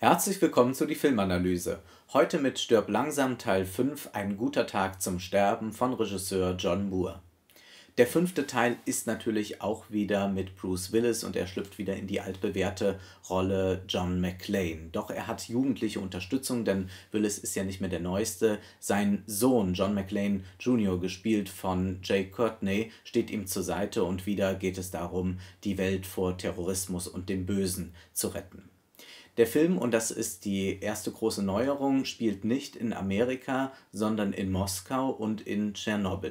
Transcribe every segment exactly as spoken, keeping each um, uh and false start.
Herzlich willkommen zu die Filmanalyse. Heute mit Stirb langsam Teil fünf, Ein guter Tag zum Sterben von Regisseur John Moore. Der fünfte Teil ist natürlich auch wieder mit Bruce Willis und er schlüpft wieder in die altbewährte Rolle John McClane. Doch er hat jugendliche Unterstützung, denn Willis ist ja nicht mehr der Neueste. Sein Sohn John McClane Junior, gespielt von Jai Courtney, steht ihm zur Seite und wieder geht es darum, die Welt vor Terrorismus und dem Bösen zu retten. Der Film, und das ist die erste große Neuerung, spielt nicht in Amerika, sondern in Moskau und in Tschernobyl.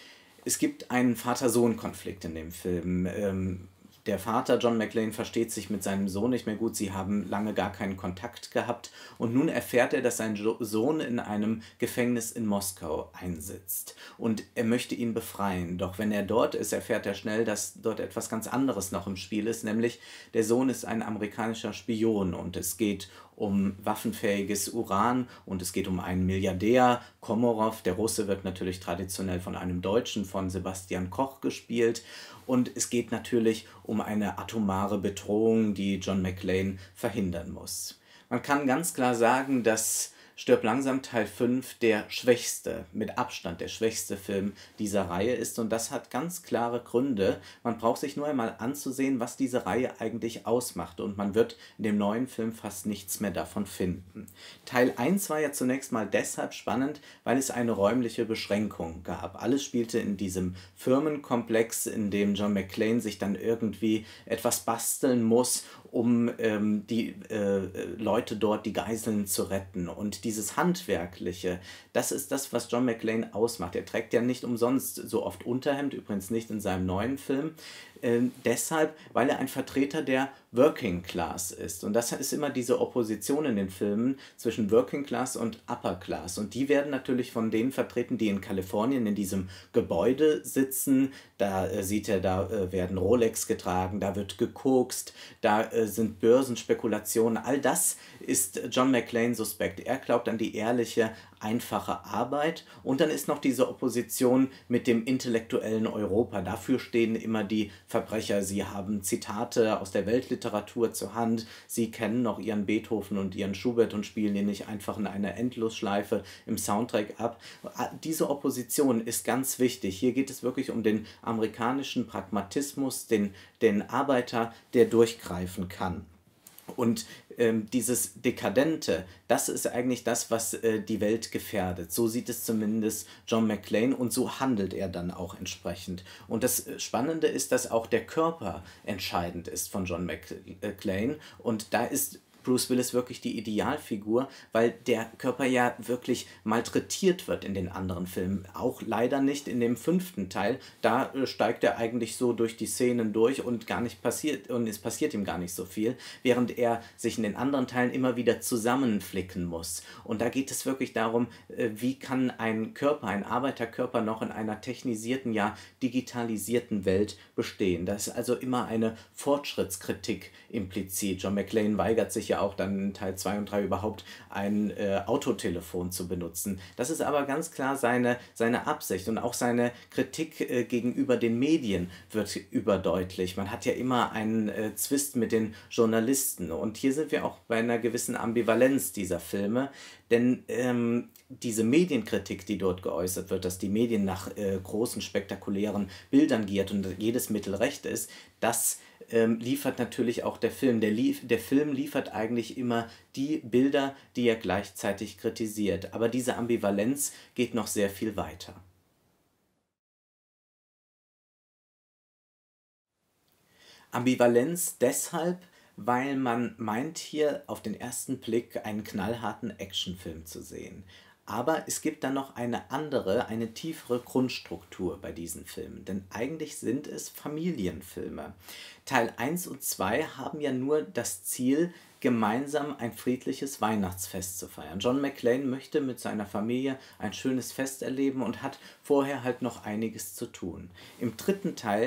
Es gibt einen Vater-Sohn-Konflikt in dem Film. Ähm, der Vater, John McClane, versteht sich mit seinem Sohn nicht mehr gut. Sie haben lange gar keinen Kontakt gehabt. Und nun erfährt er, dass sein Sohn in einem Gefängnis in Moskau einsitzt. Und er möchte ihn befreien. Doch wenn er dort ist, erfährt er schnell, dass dort etwas ganz anderes noch im Spiel ist. Nämlich der Sohn ist ein amerikanischer Spion und es geht um waffenfähiges Uran und es geht um einen Milliardär, Komorov. Der Russe wird natürlich traditionell von einem Deutschen, von Sebastian Koch, gespielt. Und es geht natürlich um eine atomare Bedrohung, die John McClane verhindern muss. Man kann ganz klar sagen, dass Stirb langsam Teil fünf der schwächste, mit Abstand der schwächste Film dieser Reihe ist. Und das hat ganz klare Gründe. Man braucht sich nur einmal anzusehen, was diese Reihe eigentlich ausmacht. Und man wird in dem neuen Film fast nichts mehr davon finden. Teil eins war ja zunächst mal deshalb spannend, weil es eine räumliche Beschränkung gab. Alles spielte in diesem Firmenkomplex, in dem John McClane sich dann irgendwie etwas basteln muss, um ähm, die äh, Leute dort, die Geiseln, zu retten. Und dieses Handwerkliche, das ist das, was John McClane ausmacht. Er trägt ja nicht umsonst so oft Unterhemd, übrigens nicht in seinem neuen Film. Äh, deshalb, weil er ein Vertreter der Working Class ist. Und das ist immer diese Opposition in den Filmen zwischen Working Class und Upper Class. Und die werden natürlich von denen vertreten, die in Kalifornien in diesem Gebäude sitzen. Da äh, sieht er, da äh, werden Rolex getragen, da wird gekokst, da äh, sind Börsenspekulationen. All das ist John McClane suspekt. Er glaubt an die ehrliche, einfache Arbeit. Und dann ist noch diese Opposition mit dem intellektuellen Europa. Dafür stehen immer die Verbrecher. Sie haben Zitate aus der Weltliteratur zur Hand. Sie kennen noch ihren Beethoven und ihren Schubert und spielen ihn nicht einfach in einer Endlosschleife im Soundtrack ab. Diese Opposition ist ganz wichtig. Hier geht es wirklich um den amerikanischen Pragmatismus, den, den Arbeiter, der durchgreifen kann. Und ähm, dieses Dekadente, das ist eigentlich das, was äh, die Welt gefährdet. So sieht es zumindest John McClane und so handelt er dann auch entsprechend. Und das Spannende ist, dass auch der Körper entscheidend ist von John McClane. Und da ist Bruce Willis wirklich die Idealfigur, weil der Körper ja wirklich malträtiert wird in den anderen Filmen. Auch leider nicht in dem fünften Teil. Da äh, steigt er eigentlich so durch die Szenen durch und gar nicht passiert und es passiert ihm gar nicht so viel, während er sich in den anderen Teilen immer wieder zusammenflicken muss. Und da geht es wirklich darum, äh, wie kann ein Körper, ein Arbeiterkörper noch in einer technisierten, ja digitalisierten Welt bestehen. Da ist also immer eine Fortschrittskritik implizit. John McClane weigert sich ja auch dann in Teil zwei und drei überhaupt ein äh, Autotelefon zu benutzen. Das ist aber ganz klar seine, seine Absicht und auch seine Kritik äh, gegenüber den Medien wird überdeutlich. Man hat ja immer einen äh, Zwist mit den Journalisten und hier sind wir auch bei einer gewissen Ambivalenz dieser Filme, denn ähm, diese Medienkritik, die dort geäußert wird, dass die Medien nach äh, großen, spektakulären Bildern giert und jedes Mittel recht ist, das ähm, liefert natürlich auch der Film. Der, lief, der Film liefert eigentlich immer die Bilder, die er gleichzeitig kritisiert. Aber diese Ambivalenz geht noch sehr viel weiter. Ambivalenz deshalb, weil man meint, hier auf den ersten Blick einen knallharten Actionfilm zu sehen. Aber es gibt dann noch eine andere, eine tiefere Grundstruktur bei diesen Filmen, denn eigentlich sind es Familienfilme. Teil eins und zwei haben ja nur das Ziel, gemeinsam ein friedliches Weihnachtsfest zu feiern. John McClane möchte mit seiner Familie ein schönes Fest erleben und hat vorher halt noch einiges zu tun. Im dritten Teil,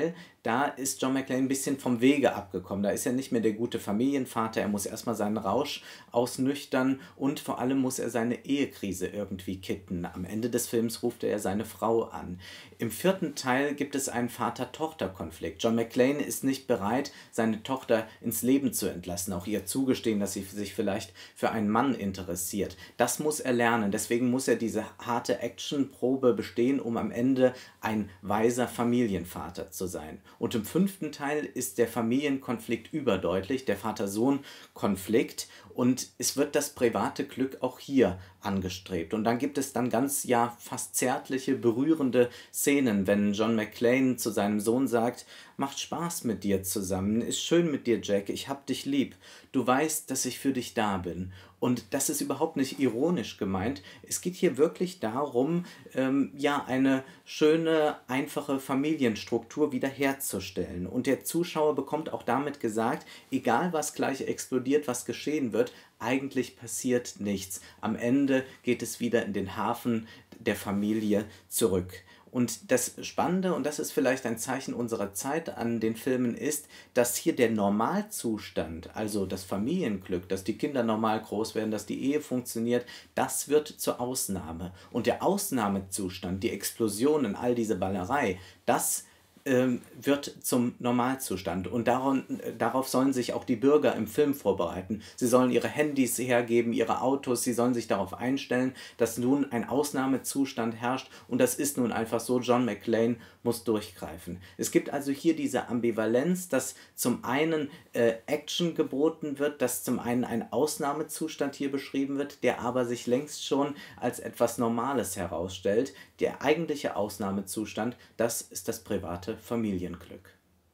da ist John McClane ein bisschen vom Wege abgekommen. Da ist er nicht mehr der gute Familienvater, er muss erstmal seinen Rausch ausnüchtern und vor allem muss er seine Ehekrise irgendwie kitten. Am Ende des Films ruft er seine Frau an. Im vierten Teil gibt es einen Vater-Tochter-Konflikt. John McClane ist nicht bereit, seine Tochter ins Leben zu entlassen, auch ihr zugestehen, dass sie sich vielleicht für einen Mann interessiert. Das muss er lernen, deswegen muss er diese harte Actionprobe bestehen, um am Ende ein weiser Familienvater zu sein. Und im fünften Teil ist der Familienkonflikt überdeutlich, der Vater-Sohn-Konflikt, und es wird das private Glück auch hier angestrebt. Und dann gibt es dann ganz, ja, fast zärtliche, berührende Szenen, wenn John McClane zu seinem Sohn sagt: Macht Spaß mit dir zusammen, ist schön mit dir, Jack, ich hab dich lieb. Du weißt, dass ich für dich da bin. Und das ist überhaupt nicht ironisch gemeint. Es geht hier wirklich darum, ähm, ja, eine schöne, einfache Familienstruktur wiederherzustellen. Und der Zuschauer bekommt auch damit gesagt, egal was gleich explodiert, was geschehen wird, eigentlich passiert nichts. Am Ende geht es wieder in den Hafen der Familie zurück. Und das Spannende, und das ist vielleicht ein Zeichen unserer Zeit an den Filmen, ist, dass hier der Normalzustand, also das Familienglück, dass die Kinder normal groß werden, dass die Ehe funktioniert, das wird zur Ausnahme. Und der Ausnahmezustand, die Explosionen, all diese Ballerei, das ähm, wird zum Normalzustand. Und daran, darauf sollen sich auch die Bürger im Film vorbereiten. Sie sollen ihre Handys hergeben, ihre Autos, sie sollen sich darauf einstellen, dass nun ein Ausnahmezustand herrscht, und das ist nun einfach so. John McClane muss durchgreifen. Es gibt also hier diese Ambivalenz, dass zum einen äh, Action geboten wird, dass zum einen ein Ausnahmezustand hier beschrieben wird, der aber sich längst schon als etwas Normales herausstellt. Der eigentliche Ausnahmezustand, das ist das private Familienglück.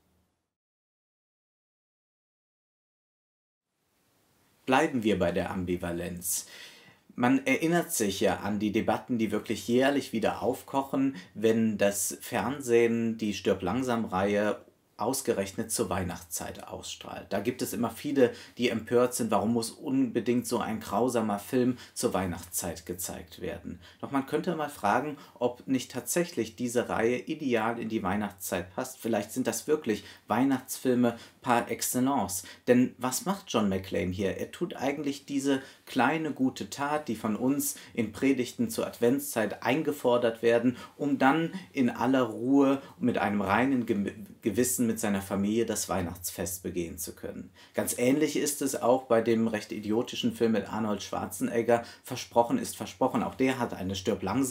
Bleiben wir bei der Ambivalenz. Man erinnert sich ja an die Debatten, die wirklich jährlich wieder aufkochen, wenn das Fernsehen die Stirb-Langsam-Reihe ausgerechnet zur Weihnachtszeit ausstrahlt. Da gibt es immer viele, die empört sind, warum muss unbedingt so ein grausamer Film zur Weihnachtszeit gezeigt werden. Doch man könnte mal fragen, ob nicht tatsächlich diese Reihe ideal in die Weihnachtszeit passt. Vielleicht sind das wirklich Weihnachtsfilme par excellence. Denn was macht John McClane hier? Er tut eigentlich diese kleine gute Tat, die von uns in Predigten zur Adventszeit eingefordert werden, um dann in aller Ruhe mit einem reinen Gewissen mit seiner Familie das Weihnachtsfest begehen zu können. Ganz ähnlich ist es auch bei dem recht idiotischen Film mit Arnold Schwarzenegger, Versprochen ist versprochen. Auch der hat eine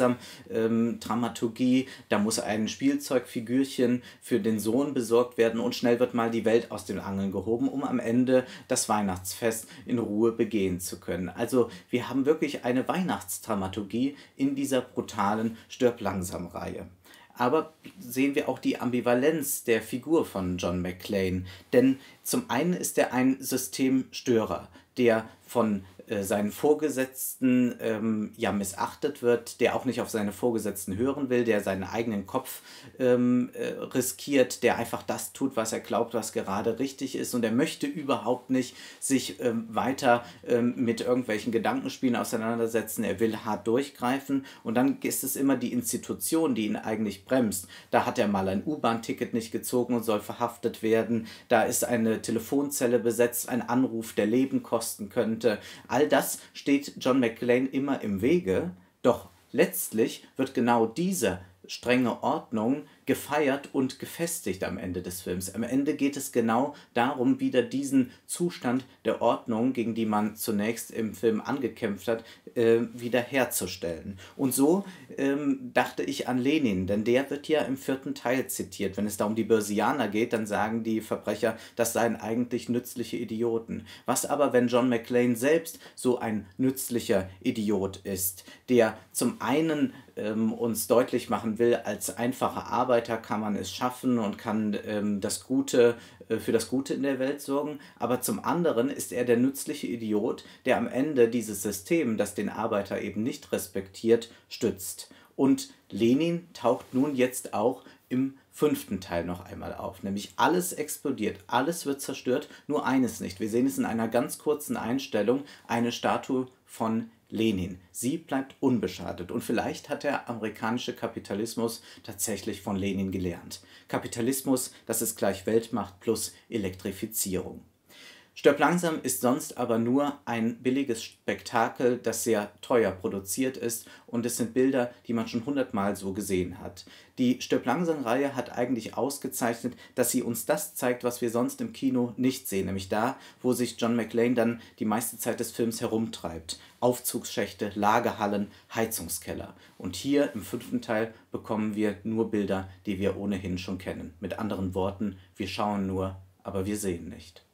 Stirb-Langsam-Dramaturgie. Da muss ein Spielzeugfigürchen für den Sohn besorgt werden und schnell wird mal die Welt aus den Angeln gehoben, um am Ende das Weihnachtsfest in Ruhe begehen zu können. Also wir haben wirklich eine Weihnachtsdramaturgie in dieser brutalen Stirb-Langsam-Reihe. Aber sehen wir auch die Ambivalenz der Figur von John McClane. Denn zum einen ist er ein Systemstörer, der von äh, seinen Vorgesetzten ähm, ja missachtet wird, der auch nicht auf seine Vorgesetzten hören will, der seinen eigenen Kopf ähm, äh, riskiert, der einfach das tut, was er glaubt, was gerade richtig ist, und er möchte überhaupt nicht sich ähm, weiter ähm, mit irgendwelchen Gedankenspielen auseinandersetzen, er will hart durchgreifen, und dann ist es immer die Institution, die ihn eigentlich bremst. Da hat er mal ein U-Bahn-Ticket nicht gezogen und soll verhaftet werden, da ist eine Telefonzelle besetzt, ein Anruf, der Leben kosten könnte. All das steht John McClane immer im Wege, doch letztlich wird genau diese strenge Ordnung gefeiert und gefestigt am Ende des Films. Am Ende geht es genau darum, wieder diesen Zustand der Ordnung, gegen die man zunächst im Film angekämpft hat, äh, wieder herzustellen. Und so ähm, dachte ich an Lenin, denn der wird ja im vierten Teil zitiert. Wenn es da um die Börsianer geht, dann sagen die Verbrecher, das seien eigentlich nützliche Idioten. Was aber, wenn John McClane selbst so ein nützlicher Idiot ist, der zum einen ähm, uns deutlich machen will, als einfacher Arbeiter kann man es schaffen und kann ähm, das Gute, äh, für das Gute in der Welt sorgen, aber zum anderen ist er der nützliche Idiot, der am Ende dieses System, das den Arbeiter eben nicht respektiert, stützt. Und Lenin taucht nun jetzt auch im fünften Teil noch einmal auf, nämlich alles explodiert, alles wird zerstört, nur eines nicht. Wir sehen es in einer ganz kurzen Einstellung, eine Statue von Lenin. Sie bleibt unbeschadet und vielleicht hat der amerikanische Kapitalismus tatsächlich von Lenin gelernt. Kapitalismus, das ist gleich Weltmacht plus Elektrifizierung. Stirb langsam ist sonst aber nur ein billiges Spektakel, das sehr teuer produziert ist, und es sind Bilder, die man schon hundertmal so gesehen hat. Die Stirb langsam-Reihe hat eigentlich ausgezeichnet, dass sie uns das zeigt, was wir sonst im Kino nicht sehen, nämlich da, wo sich John McClane dann die meiste Zeit des Films herumtreibt. Aufzugsschächte, Lagerhallen, Heizungskeller. Und hier im fünften Teil bekommen wir nur Bilder, die wir ohnehin schon kennen. Mit anderen Worten, wir schauen nur, aber wir sehen nicht.